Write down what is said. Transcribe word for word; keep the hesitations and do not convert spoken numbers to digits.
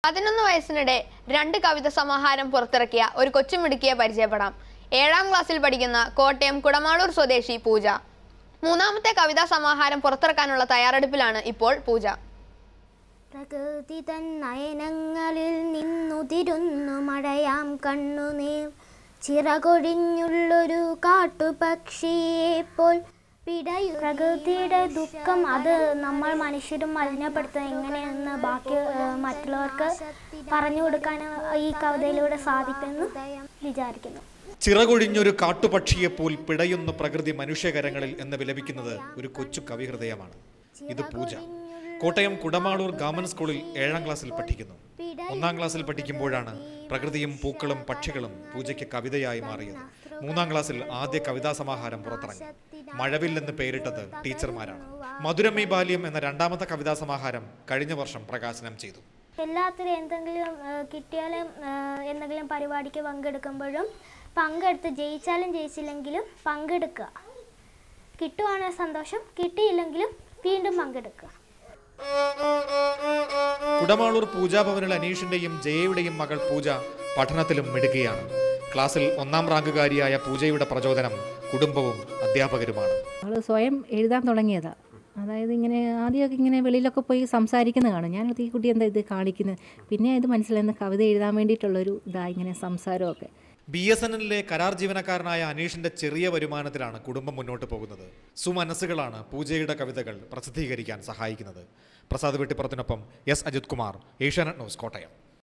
പതിനൊന്ന് വയസ്സിനിടെ രണ്ട് കവിത സമാഹാരം പുറത്തിറക്കിയ ഒരു കൊച്ചുമിടുക്കിയെ പരിചയപ്പെടാം. ഏഴാം ക്ലാസ്സിൽ പഠിക്കുന്ന കോട്ടയം കുടമാളൂർ സ്വദേശി പൂജ. മൂന്നാമത്തെ കവിതാ സമാഹാരം പുറത്തിറക്കാനുള്ള തയ്യാറെടുപ്പിലാണ് ഇപ്പോൾ പൂജ. പ്രകൃതി തൻ നയനങ്ങളിൽ നിന്നുതിരുന്നു മഴയാം കണ്ണുനീർ, ചിറകൊഴിഞ്ഞുള്ളൊരു കാട്ടുപക്ഷിയെപ്പോൾ പിടയു. പ്രകൃതിയുടെ ദുഃഖം അത് നമ്മൾ മനുഷ്യരും മലിനപ്പെടുത്തുന്നത് എങ്ങനെയെന്ന് ബാക്കി മറ്റുള്ളവർക്ക് പറഞ്ഞു കൊടുക്കാൻ ഈ കവിതയിലൂടെ സാധിക്കുമെന്ന് വിചാരിക്കുന്നു. ചിറകൊഴിഞ്ഞൊരു കാട്ടുപക്ഷിയെപ്പോൾ പിടയുന്ന പ്രകൃതി മനുഷ്യകരങ്ങളിൽ എന്ന് വിലപിക്കുന്നത് ഒരു കൊച്ചു കവിഹൃദയമാണ്. ഇത് പൂജ. കോട്ടയം കുടമാളൂർ ഗവൺമെന്റ് സ്കൂളിൽ ഏഴാം ക്ലാസ്സിൽ പഠിക്കുന്നു. ഒന്നാം ക്ലാസ്സിൽ പഠിക്കുമ്പോഴാണ് പ്രകൃതിയും പൂക്കളും പക്ഷികളും പൂജയ്ക്ക് കവിതയായി മാറിയത്. മൂന്നാം ക്ലാസ്സിൽ ആദ്യ കവിതാ സമാഹാരം പുറത്തിറങ്ങി. മഴവില്ലെന്ന് പേരിട്ടത് ടീച്ചർമാരാണ്. മധുരമീ ബാല്യം എന്ന രണ്ടാമത്തെ കവിതാ സമാഹാരം കഴിഞ്ഞ വർഷം പ്രകാശനം ചെയ്തു. എല്ലാത്തിലും എന്തെങ്കിലും കിട്ടിയാലും എന്തെങ്കിലും പരിപാടിക്ക് പങ്കെടുക്കുമ്പോഴും പങ്കെടുത്ത് ജയിച്ചാലും ജയിച്ചില്ലെങ്കിലും പങ്കെടുക്കുക. കിട്ടുവാണെങ്കിൽ സന്തോഷം, കിട്ടിയില്ലെങ്കിലും വീണ്ടും പങ്കെടുക്കുക. കുടമാളൂർ പൂജാഭവനിൽ അനീഷിന്റെയും ജയയുടെയും മകൾ പൂജ പഠനത്തിലും മിടുകയാണ്. ക്ലാസ്സിൽ ഒന്നാം റാങ്കുകാരിയായ പൂജയുടെ പ്രചോദനം കുടുംബവും അധ്യാപകരുമാണ്. അവൾ സ്വയം എഴുതാൻ തുടങ്ങിയതാണ്. അതായത് ഇങ്ങനെ ആദ്യമൊക്കെ ഇങ്ങനെ വെളിയിലൊക്കെ പോയി സംസാരിക്കുന്നത് കാണും. ഞാൻ ഈ കുട്ടി എന്താ ഇത് കാണിക്കുന്നത്, പിന്നെ ഇത് മനസ്സിലാകുന്ന കവിത എഴുതാൻ വേണ്ടിയിട്ടുള്ളൊരു ഇതാ ഇങ്ങനെ സംസാരമൊക്കെ. ബി എസ് എൻ എല്ലിലെ കരാർ ജീവനക്കാരനായ അനീഷിന്റെ ചെറിയ വരുമാനത്തിലാണ് കുടുംബം മുന്നോട്ട് പോകുന്നത്. സുമനസ്സുകളാണ് പൂജയുടെ കവിതകൾ പ്രസിദ്ധീകരിക്കാൻ സഹായിക്കുന്നത്. പ്രസാദ് വെട്ടിപ്പുറത്തിനൊപ്പം S Ajith Kumar, Asianet News, Kottayam.